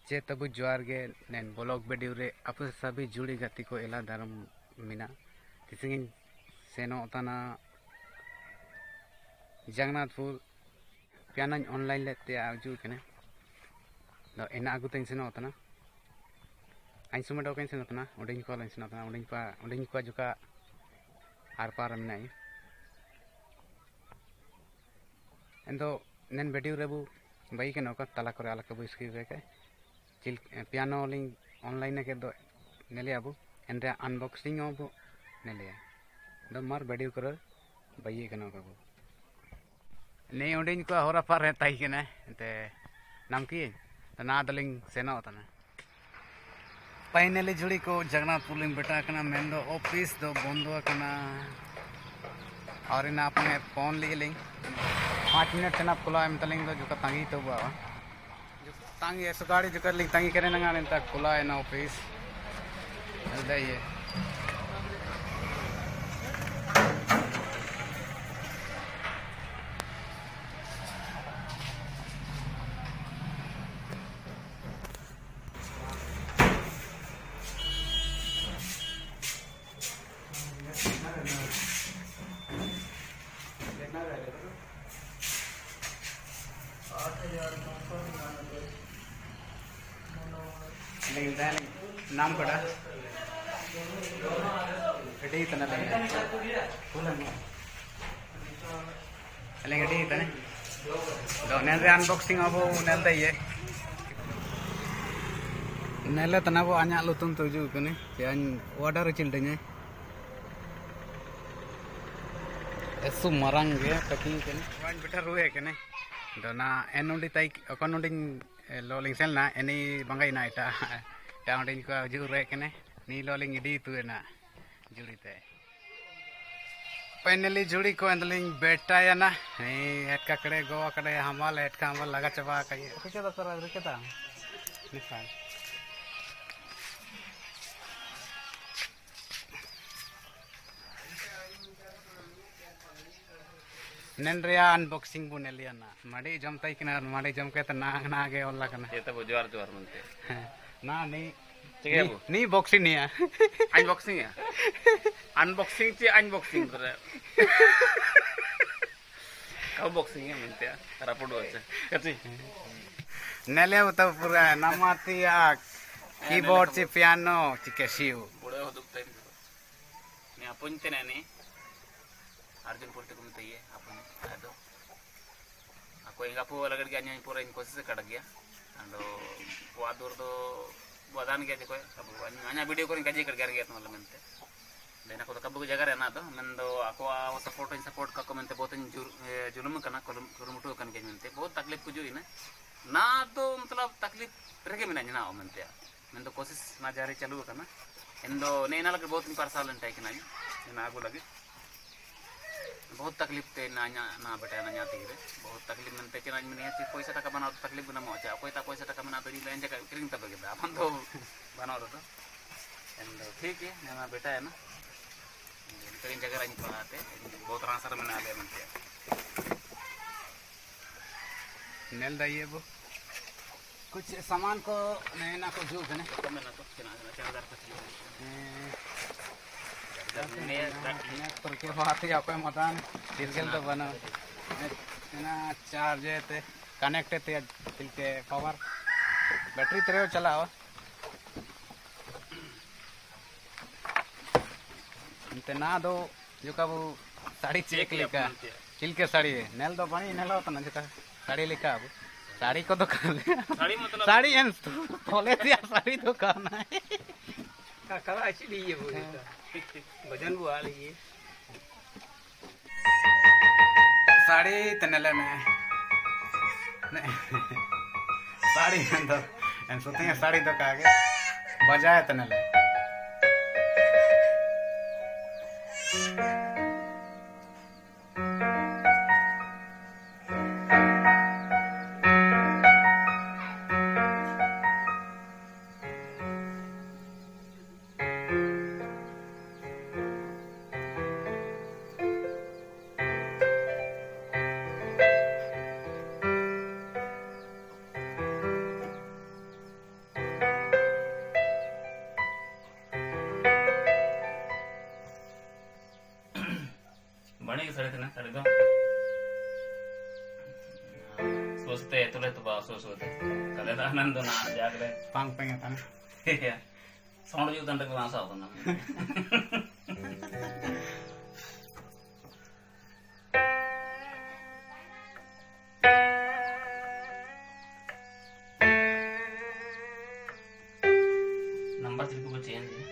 चे तब जुआर गे नैन ब्लॉग वीडियो रे आप सभी जुड़ी गति को एला धर्म मिना तिसिंग सेनो तना जगन्नाथपुर प्याना ऑनलाइन लेते आजू कने दो एना आगु तइन सेनो तना आइन सुमे डो कइन सेनो तना ओडिन को लाइन सेनो तना ओडिन को जुका आर पार मिनाई एंदो नैन वीडियो रेबू बाई के नौका तला करे आला कबू स्क्रीन रे के चिल पियानो लिंग ऑनलाइन के दो नेले आबू एंडे अनबॉक्सिंग आबू नेले दो मार वीडियो करे बाई के नौका बू ने ओडिन को होरा पार है ताई के ना ते नाम की तो ना दलिंग सेनो तना फाइनली जुड़ी को जगन्नाथपुर लिंग बेटा कना मेन दो ऑफिस दो बंदो कना और इन अपने फोन लिए लिंग 5 मिनट चना खुला है मतलब जो का तांगी तो बावा जो तांगी ऐसा गाड़ी जो कर लिंग तांगी करे ना गाने तक खुला है ना ऑफिस ऐसा ही है नाम कड़ा एडी तना लेंगे एडी तने दो नेल रे अनबॉक्सिंग अब नेल दइए नेल तना वो आ냐 लुतुम तो जो कने यान ऑर्डर चिल्डने एसु मरंग गे पैकिंग कने वन बेटा रुए कने दना एनोडी ताई अकोनोडी लोलिंग सेलना एनी बंगाई ना इटा टाउंडिंग को जुरे कने नी लोलिंग इडी तुना जुड़ीते फाइनली जुड़ी को अंदलिंग बेटा या ना नी हेड का कड़े गोवा कड़े हमाल हेड का हमाल लगा चबा कई रुके तो सर रुके ता निफान नेन रिया अनबॉक्सिंग बुने लिया ना माड़ी जमताई किना माड़ी जम के त ना गे ओला कना ये तो जोर जोर मनते ना नहीं ठीक है नहीं बॉक्सिंग नहीं है अनबॉक्सिंग है अनबॉक्सिंग ची अनबॉक्सिंग करे कब बॉक्सिंग है मनते रापोड होचे कची नेले तो पूरा नमाती आ कीबोर्ड ची पियानो ची कैसियो बड़े हो दुखते ने अपन तेने ने अर्जुन पोटे को मत ये अपन आदो ako inga po lagad ganyan pura in kosis kada gya ando wador do wadan gya ko kabu anya video ko kaji kar gya to mente dena ko kabu jaga rena to mendo ako support ka comment botin julum kana kurumuto kan gya mente bahut taklif ku jo ina na to matlab taklif rege mina na mente mendo kosis na jari chalu kana endo neena lag bahut parsalan tai kana ina agu lagi बहुत तकलीफ ते ना बेटा ना तीरे बहुत तकलीफ मनते चना मन पैसा टका बना तकलीफ बना मजा कोई पैसा टका बना तो लेन जगह क्रीम तब अपन तो बना तो एंड ठीक है ना बेटा है ना कहीं जगह रही पढ़ाते बहुत आंसर में आले मनते नेल दाइए वो कुछ सामान को नैना को जो है ना तो मैंने तो चना पर के बात है आपको मतन तिरगल तो बना ना चार्ज ते कनेक्ट ते तिलके पावर बैटरी तेरे चलाओ इंते ना दो जो का वो साड़ी चेक लिखा चिलके साड़ी है नेल दो बनी नेल होता ना जो का साड़ी लिखा अब साड़ी को तो कर साड़ी मतलब साड़ी एंस तो बोले दिया साड़ी तो करना है करा एक्चुअली ये वो वजन वो आ रही है साड़ी तनेले में साड़ी अंदर एंड सोते हैं साड़ी तो कागे बजाए तनेले बने की साड़ी थे साड़ी दो सोचते तो ले तो बात सोचते कले तो आनंद ना जागले पांग पेंगे था ना साउंड जो तंत्र को आंसा होता ना नंबर 3 को चेंज है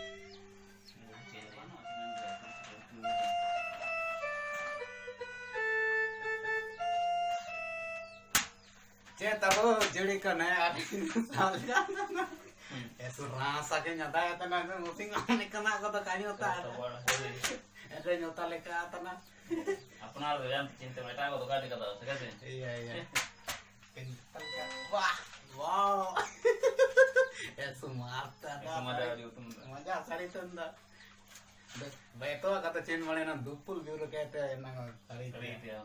चे तब जड़ी का नया साल का ऐसे रासा के न्याता है तना मुसिंग आने कना को तो काई होता है ऐसे न्याता लेके आता ना अपना यार चिंता बेटा को तो काट के दो सकते ये पिंपल का वाह वाह ऐसे मारता ना मजा आ रही हो तुम मजा सारी तंदा बैठो का तो चेन वाले ना दुपुल ब्यूरो कहते हैं ना सारी दिया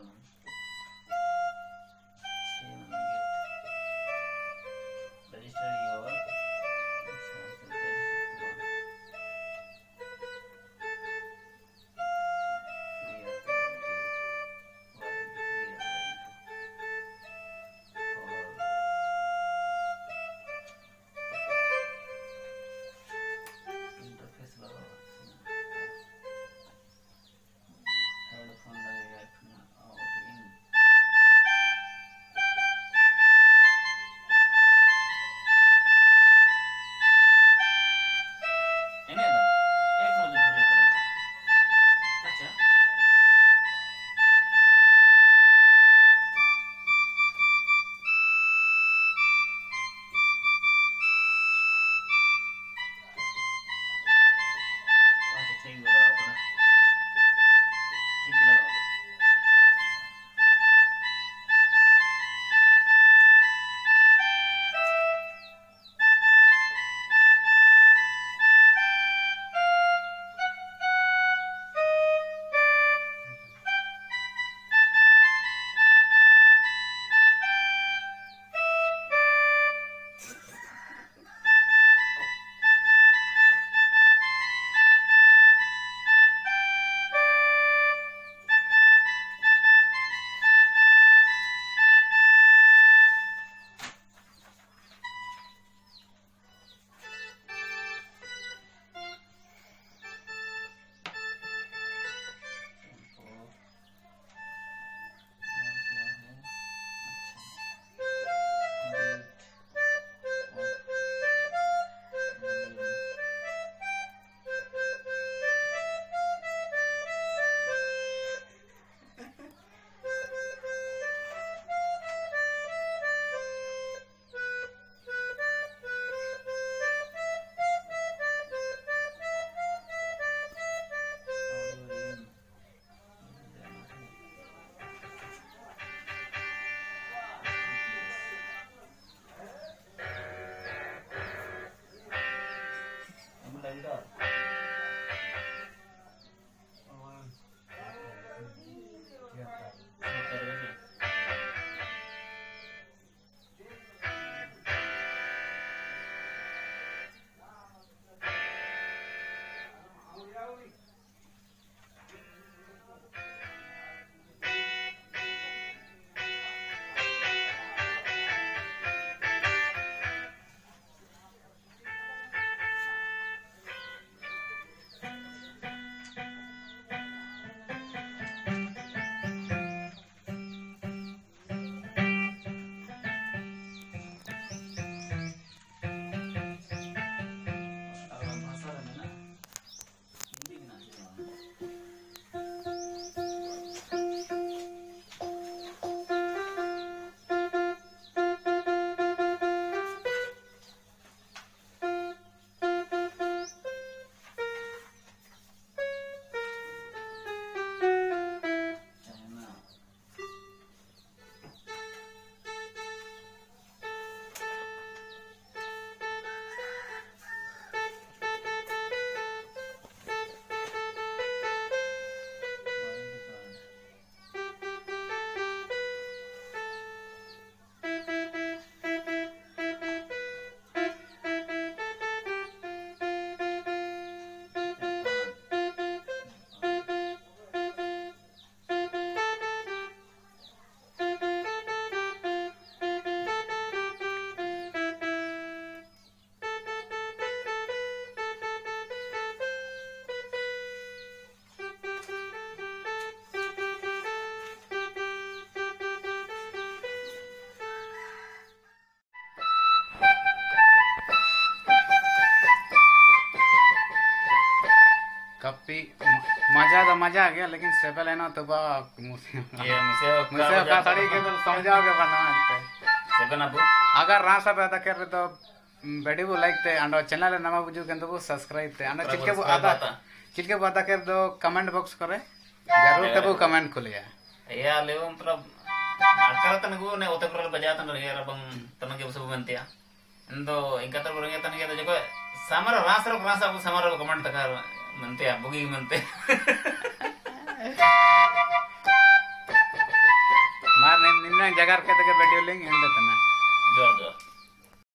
रजिस्टर योर अभी मजा तो मजा आ गया, लेकिन सेबल है ना तो मुझे का साड़ी के तो समझाओगे बनना सेबन अब अगर रासा पे आता कर तो वीडियो लाइक ते अंडो चैनल नमा बुझु के तो सब्सक्राइब ते अंडो चिलके आता कर दो कमेंट बॉक्स करे जरूर तब कमेंट खुलिया या लेवम मतलब अकर तनगु ने ओते पर बजा तन रे रबम तनगे सब बनतिया इंदो इंका तर बरंगे तनगे तो जको समर रासा को समर कमेंट तकार मनते बुगी मनते मार निन्न जगह के वीडियो लिंक एंड तना जोर जोर